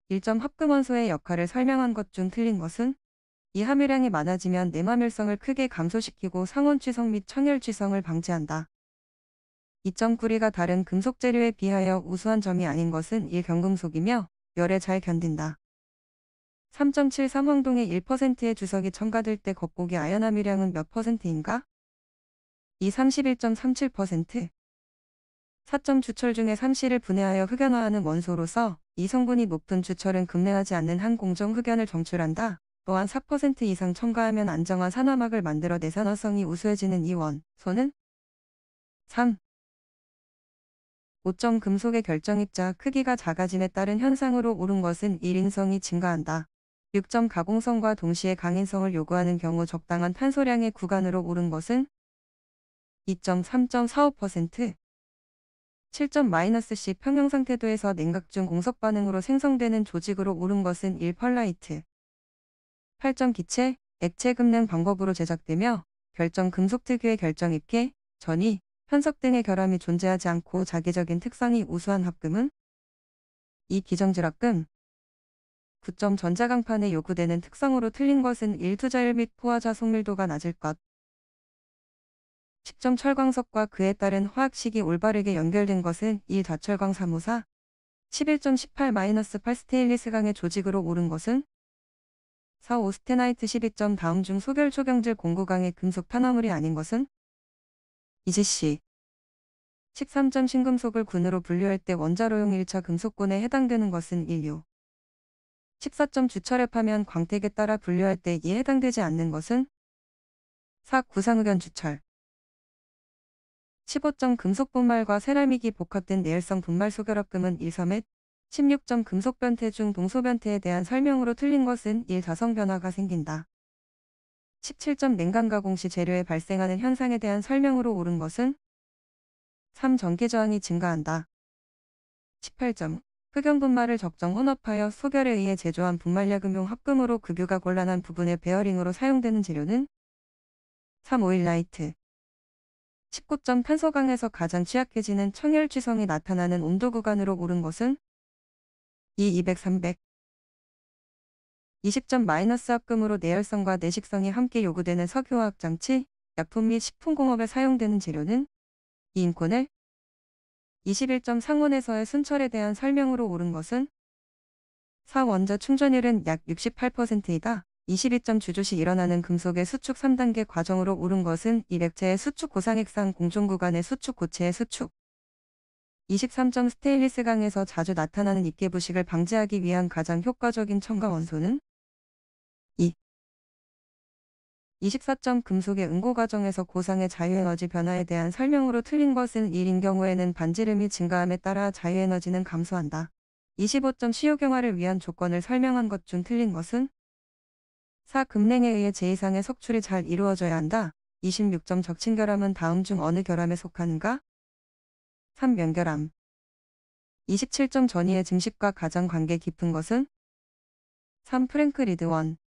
1점 합금원소의 역할을 설명한 것 중 틀린 것은 이 함유량이 많아지면 내마멸성을 크게 감소시키고 상온취성 및 청열취성을 방지한다. 2점 구리가 다른 금속 재료에 비하여 우수한 점이 아닌 것은 1. 경금속이며 열에 잘 견딘다. 3.73 황동의 1%의 주석이 첨가될 때 겉고기 아연 함유량은 몇 %인가? 2. 31.37%. 4점 주철 중에 3C를 분해하여 흑연화하는 원소로서 이 성분이 높은 주철은 급내하지 않는 한 공정 흑연을 정출한다. 또한 4% 이상 첨가하면 안정화 산화막을 만들어 내산화성이 우수해지는 이 원소는 3. 5점 금속의 결정입자 크기가 작아짐에 따른 현상으로 오른 것은 1인성이 증가한다. 6점 가공성과 동시에 강인성을 요구하는 경우 적당한 탄소량의 구간으로 오른 것은 2.3.45%. 7점-C 평형상태도에서 냉각 중 공석 반응으로 생성되는 조직으로 오른 것은 1. 펄라이트. 8점 기체, 액체 급냉 방법으로 제작되며 결정 금속 특유의 결정 입계, 전이, 편석 등의 결함이 존재하지 않고 자기적인 특성이 우수한 합금은 2. 기정질합금. 9점 전자강판에 요구되는 특성으로 틀린 것은 1. 투자율 및 포화자 속밀도가 낮을 것. 10점 철광석과 그에 따른 화학식이 올바르게 연결된 것은 1. 좌철광 사무사. 11.18-8 스테인리스강의 조직으로 오른 것은 4. 오스테나이트. 12점 다음 중 소결 초경질 공구강의 금속 탄화물이 아닌 것은 이지씨. 13점 신금속을 군으로 분류할 때 원자로용 1차 금속군에 해당되는 것은 인류. 14점 주철협하면 광택에 따라 분류할 때 이에 해당되지 않는 것은 4. 구상흑연 주철. 15점 금속 분말과 세라믹이 복합된 내열성 분말 소결합금은 1. 섬찟. 16점 금속 변태 중 동소 변태에 대한 설명으로 틀린 것은 1. 자성 변화가 생긴다. 17점 냉각 가공 시 재료에 발생하는 현상에 대한 설명으로 옳은 것은 3. 전기 저항이 증가한다. 18점 흑연 분말을 적정 혼합하여 소결에 의해 제조한 분말약음용 합금으로 급유가 곤란한 부분의 베어링으로 사용되는 재료는 3. 오일 라이트. 19점 탄소강에서 가장 취약해지는 청열취성이 나타나는 온도 구간으로 오른 것은 2. 200, 300. 20점 합금으로 내열성과 내식성이 함께 요구되는 석유화학 장치, 약품 및 식품공업에 사용되는 재료는 2. 인코넬. 21점 상온에서의 순철에 대한 설명으로 옳은 것은 4. 원자 충전율은 약 68%이다. 22점 주조시 일어나는 금속의 수축 3단계 과정으로 옳은 것은 2. 액체의 수축 고상액상 공존구간의 수축 고체의 수축. 23점 스테인리스강에서 자주 나타나는 입계 부식을 방지하기 위한 가장 효과적인 첨가 원소는 2. 24점 금속의 응고 과정에서 고상의 자유에너지 변화에 대한 설명으로 틀린 것은 1인 경우에는 반지름이 증가함에 따라 자유에너지는 감소한다. 25점 시효경화를 위한 조건을 설명한 것 중 틀린 것은 4. 급냉에 의해 제2상의 석출이 잘 이루어져야 한다. 26점 적친결함은 다음 중 어느 결함에 속하는가? 3. 면결함. 27점 전이의 증식과 가장 관계 깊은 것은 3. 프랭크 리드원.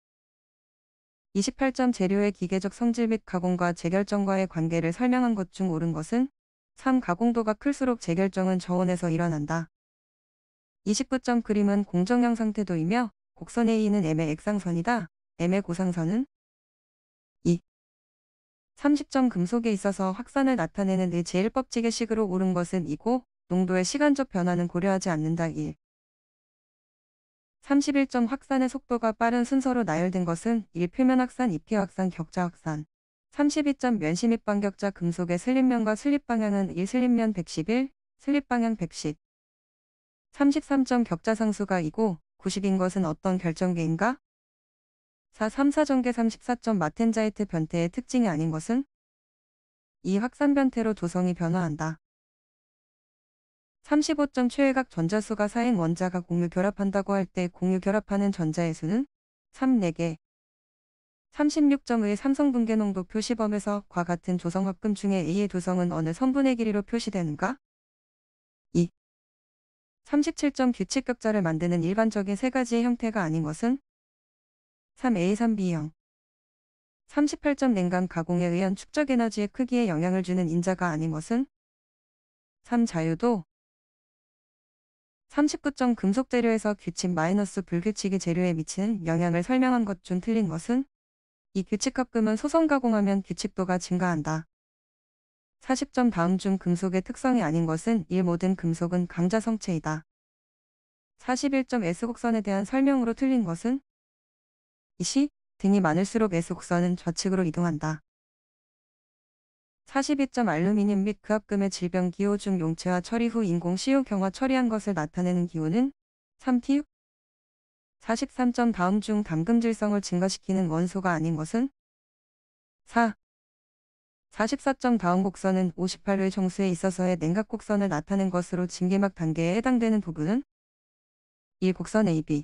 28점 재료의 기계적 성질 및 가공과 재결정과의 관계를 설명한 것 중 옳은 것은 3. 가공도가 클수록 재결정은 저온에서 일어난다. 29점 그림은 공정형 상태도이며 곡선 A는 M의 액상선이다. M의 고상선은 2. 30점 금속에 있어서 확산을 나타내는 의 제1법칙의 식으로 옳은 것은 2고 농도의 시간적 변화는 고려하지 않는다. 1. 31점 확산의 속도가 빠른 순서로 나열된 것은 1. 표면 확산, 입계 확산, 격자 확산. 32점 면시 및 반격자 금속의 슬립면과 슬립 방향은 1. 슬립면 111, 슬립 방향 110. 33점 격자 상수가 2고 90인 것은 어떤 결정계인가? 4. 3사전개 34점 마텐자이트 변태의 특징이 아닌 것은 2. 확산 변태로 조성이 변화한다. 35점 최외각 전자수가 4인 원자가 공유 결합한다고 할 때 공유 결합하는 전자의 수는 3, 4개. 36점의 삼성 분계 농도 표시범에서 과 같은 조성 합금 중에 A의 도성은 어느 선분의 길이로 표시되는가? 2. 37점 규칙 격자를 만드는 일반적인 세 가지의 형태가 아닌 것은 3. A3B형. 38점 냉각 가공에 의한 축적 에너지의 크기에 영향을 주는 인자가 아닌 것은 3. 자유도. 39점 금속 재료에서 규칙 마이너스 불규칙이 재료에 미치는 영향을 설명한 것 중 틀린 것은 이 규칙합금은 소선 가공하면 규칙도가 증가한다. 40점 다음 중 금속의 특성이 아닌 것은 1. 모든 금속은 강자 성체이다. 41점 S곡선에 대한 설명으로 틀린 것은 이 시 등이 많을수록 S곡선은 좌측으로 이동한다. 42점 알루미늄 및 그합금의 질병 기호 중 용체화 처리 후 인공 시효 경화 처리한 것을 나타내는 기호는 3T6. 43점 다음 중 담금질성을 증가시키는 원소가 아닌 것은 4. 44점 다음 곡선은 58회 정수에 있어서의 냉각 곡선을 나타낸 것으로 징계막 단계에 해당되는 부분은 1. 곡선 AB.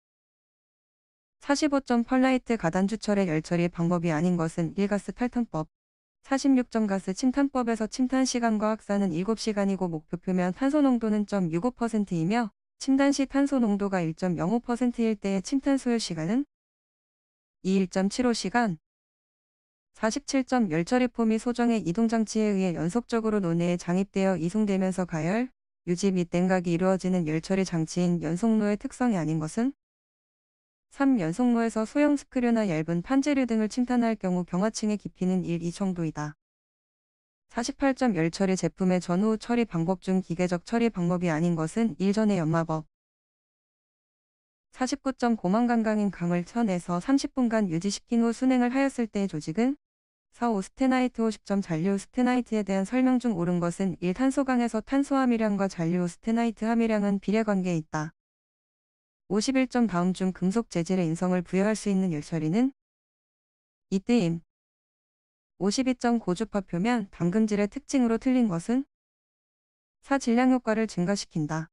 45점 펄라이트 가단주철의 열처리 방법이 아닌 것은 1. 가스 탈탄법. 46점 가스 침탄법에서 침탄 시간과 확산은 7시간이고 목표 표면 탄소 농도는 0.65%이며 침단 시 탄소 농도가 1.05%일 때의 침탄 소요 시간은 1.75시간. 47점 열처리포 및 소정의 이동장치에 의해 연속적으로 논해에 장입되어 이송되면서 가열, 유지 및 냉각이 이루어지는 열처리 장치인 연속로의 특성이 아닌 것은 3. 연속로에서 소형 스크류나 얇은 판재류 등을 침탄할 경우 경화층의 깊이는 1, 2 정도이다. 48점 열처리 제품의 전후 처리 방법 중 기계적 처리 방법이 아닌 것은 1. 전의 연마법. 49점 고망간강인 강을 천에서 30분간 유지시킨 후 순행을 하였을 때의 조직은 4. 오스테나이트 50점 잔류 오스테나이트에 대한 설명 중 옳은 것은 1. 탄소강에서 탄소 함유량과 잔류 오스테나이트 함유량은 비례관계에 있다. 51점 다음 중 금속 재질의 인성을 부여할 수 있는 열처리는 이뜨임. 52점 고주파 표면 담금질의 특징으로 틀린 것은 4. 질량 효과를 증가시킨다.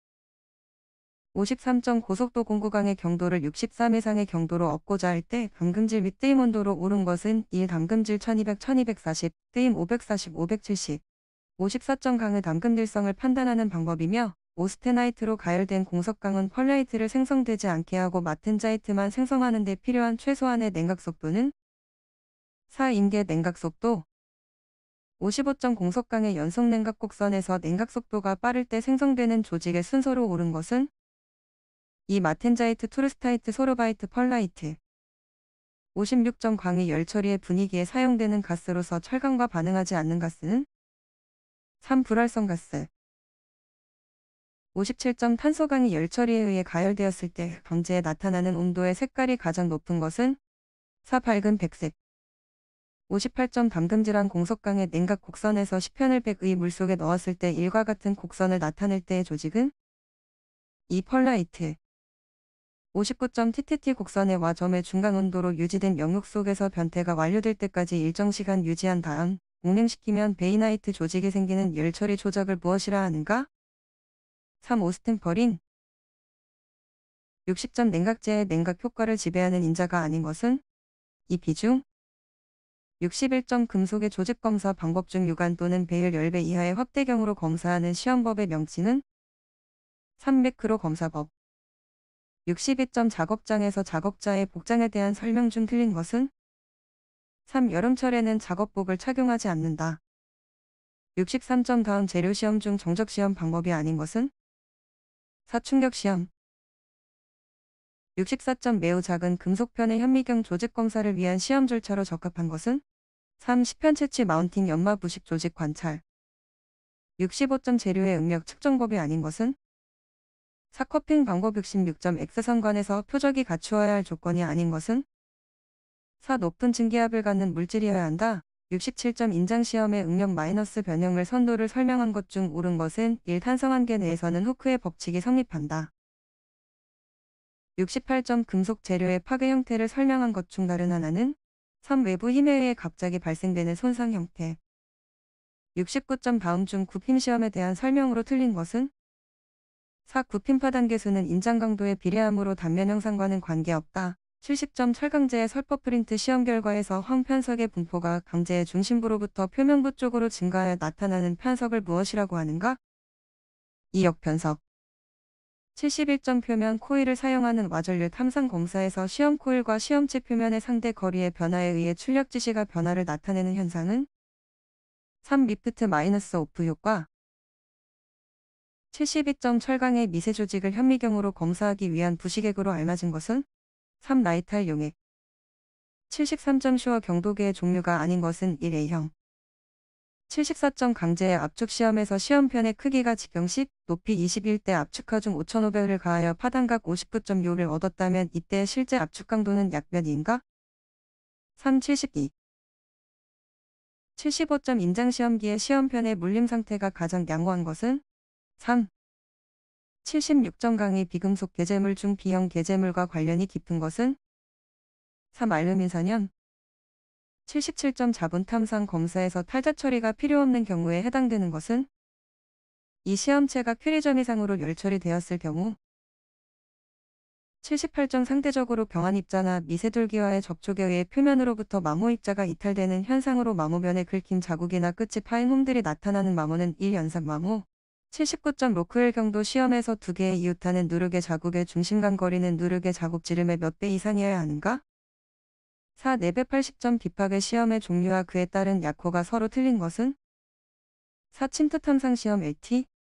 53점 고속도 공구강의 경도를 63 이상의 경도로 얻고자 할 때 담금질 및 뜨임 온도로 옳은 것은 1. 담금질 1200, 1240, 뜨임 540, 570. 54점 강의 담금질성을 판단하는 방법이며 오스테나이트로 가열된 공석강은 펄라이트를 생성되지 않게 하고 마텐자이트만 생성하는 데 필요한 최소한의 냉각 속도는 4. 임계 냉각 속도. 55점 공석강의 연속 냉각 곡선에서 냉각 속도가 빠를 때 생성되는 조직의 순서로 옳은 것은 2. 마텐자이트 투르스타이트 소르바이트 펄라이트. 56점 광이 열처리의 분위기에 사용되는 가스로서 철강과 반응하지 않는 가스는 3. 불활성 가스. 57점 탄소강이 열처리에 의해 가열되었을 때 강제에 나타나는 온도의 색깔이 가장 높은 것은 4. 밝은 백색. 58점 담금질한 공석강의 냉각 곡선에서 10편을 100의 물속에 넣었을 때 1과 같은 곡선을 나타낼 때의 조직은 2. 펄라이트. 59점 TTT 곡선의 와점의 중간 온도로 유지된 영역 속에서 변태가 완료될 때까지 일정 시간 유지한 다음 공냉시키면 베이나이트 조직이 생기는 열처리 조작을 무엇이라 하는가? 3. 오스템퍼린. 60점 냉각제의 냉각 효과를 지배하는 인자가 아닌 것은 2. 비중. 61점 금속의 조직 검사 방법 중 유관 또는 배율 10배 이하의 확대경으로 검사하는 시험법의 명칭은 3. 매크로 검사법. 62점 작업장에서 작업자의 복장에 대한 설명 중 틀린 것은 3. 여름철에는 작업복을 착용하지 않는다. 63점 다음 재료시험 중 정적시험 방법이 아닌 것은 4. 충격시험. 64점 매우 작은 금속편의 현미경 조직 검사를 위한 시험 절차로 적합한 것은 3. 10편 채취 마운팅 연마 부식 조직 관찰. 65점 재료의 응력 측정법이 아닌 것은 4. 커핑 방법. 66점 X선관에서 표적이 갖추어야 할 조건이 아닌 것은 4. 높은 증기압을 갖는 물질이어야 한다. 67점 인장시험의 응력 마이너스 변형물 선도를 설명한 것 중 옳은 것은 1. 탄성한계 내에서는 후크의 법칙이 성립한다. 68점 금속 재료의 파괴 형태를 설명한 것 중 다른 하나는 3. 외부 힘에 의해 갑자기 발생되는 손상 형태. 69점 다음 중 굽힘 시험에 대한 설명으로 틀린 것은 4. 굽힘파 단계수는 인장 강도에 비례하므로 단면 형상과는 관계없다. 70점 철강제의 설법 프린트 시험 결과에서 황편석의 분포가 강제의 중심부로부터 표면부 쪽으로 증가하여 나타나는 편석을 무엇이라고 하는가? 2. 역편석. 71점 표면 코일을 사용하는 와전류 탐상 검사에서 시험 코일과 시험체 표면의 상대 거리의 변화에 의해 출력 지시가 변화를 나타내는 현상은 3. 리프트 마이너스 오프 효과. 72점 철강의 미세 조직을 현미경으로 검사하기 위한 부시객으로 알맞은 것은 3. 라이탈 용액. 73점 슈어 경도계의 종류가 아닌 것은 1A형. 74점 강제의 압축 시험에서 시험편의 크기가 직경식, 높이 21대 압축하 중 5,500을 가하여 파단각 59.6을 얻었다면 이때 실제 압축 강도는 약 몇인가? 3. 72. 75점 인장시험기의 시험편의 물림 상태가 가장 양호한 것은 3. 76점 강의 비금속 계재물 중 B형 계재물과 관련이 깊은 것은 3. 알루민산염. 77점 자분 탐상 검사에서 탈자 처리가 필요 없는 경우에 해당되는 것은 이 시험체가 큐리점 이상으로 열 처리되었을 경우. 78점 상대적으로 병한 입자나 미세돌기와의 접촉에 의해 표면으로부터 마모 입자가 이탈되는 현상으로 마모면에 긁힌 자국이나 끝이 파인 홈들이 나타나는 마모는 1연상 마모. 79점 로크웰 경도 시험에서 두 개의 이웃하는 누르개 자국의 중심간 거리는 누르개 자국 지름의 몇 배 이상이어야 하는가? 4. 480점 비파괴 시험의 종류와 그에 따른 약호가 서로 틀린 것은 4. 침투 탐상 시험 LT.